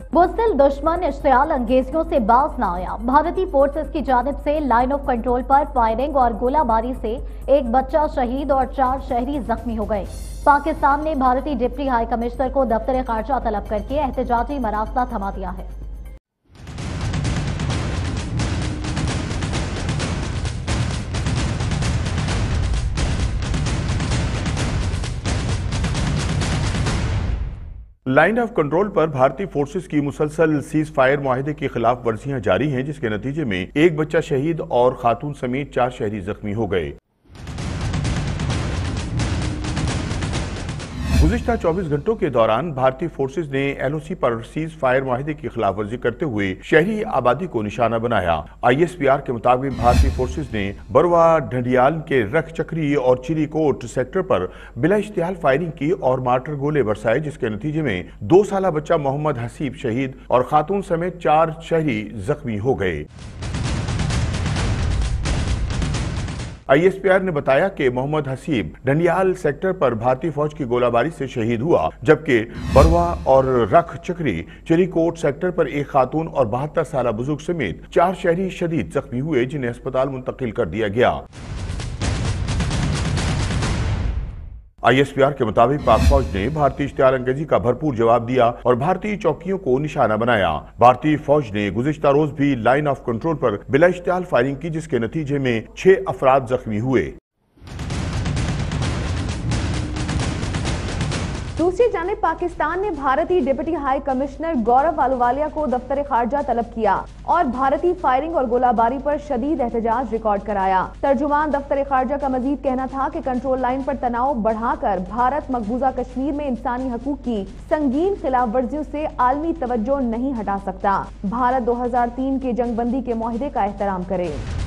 बुज़दिल दुश्मन इश्तियाल अंगेजियों से बाज न आया। भारतीय फोर्सेस की जानिब से लाइन ऑफ कंट्रोल पर फायरिंग और गोलाबारी से एक बच्चा शहीद और 4 शहरी जख्मी हो गए। पाकिस्तान ने भारतीय डिप्टी हाई कमिश्नर को दफ्तर खारजा तलब करके एहतजाजी मरासला थमा दिया है। लाइन ऑफ कंट्रोल पर भारतीय फोर्सेस की मुसलसल सीज फायर मुआहदे की खिलाफ वर्जियां जारी हैं, जिसके नतीजे में एक बच्चा शहीद और खातून समेत 4 शहरी जख्मी हो गए। गुज़िश्ता 24 घंटों के दौरान भारतीय फोर्सेस ने एलओसी पर सीज फायर मुआहदे की खिलाफ वर्जी करते हुए शहरी आबादी को निशाना बनाया। ISPR के मुताबिक भारतीय फोर्सेस ने बरवा, ढंडियाल के रख चक्री और चिरीकोट सेक्टर पर बिला इश्तियाल फायरिंग की और मार्टर गोले बरसाए, जिसके नतीजे में 2 साला बच्चा मोहम्मद हसीब शहीद और खातून समेत 4 शहरी जख्मी हो गए। ISPR ने बताया कि मोहम्मद हसीब ढंडियाल सेक्टर पर भारतीय फौज की गोलाबारी से शहीद हुआ, जबकि बरवा और रख चक्री चिरीकोट सेक्टर पर एक खातून और 72 साला बुजुर्ग समेत 4 शहरी शदीद जख्मी हुए, जिन्हें अस्पताल मुंतकिल कर दिया गया। ISPR के मुताबिक पाक फौज ने भारतीय इश्तियाल अंगेजी का भरपूर जवाब दिया और भारतीय चौकियों को निशाना बनाया। भारतीय फौज ने गुज़िश्ता रोज भी लाइन ऑफ कंट्रोल पर बिला इश्तियाल फायरिंग की, जिसके नतीजे में 6 अफराद जख्मी हुए। दूसरी जानिब पाकिस्तान ने भारतीय deputy high commissioner Gaurav Ahluwalia को दफ्तर खारजा तलब किया और भारतीय फायरिंग और गोलाबारी पर शदीद एहतजाज रिकॉर्ड कराया। तर्जुमान दफ्तर खारजा का मजीद कहना था कि कंट्रोल लाइन पर तनाव बढ़ाकर भारत मकबूजा कश्मीर में इंसानी हकूक की संगीन खिलाफ वर्जियों से आलमी तवज्जो नहीं हटा सकता। भारत 2003 के जंगबंदी के मुआहदे का एहतराम करे।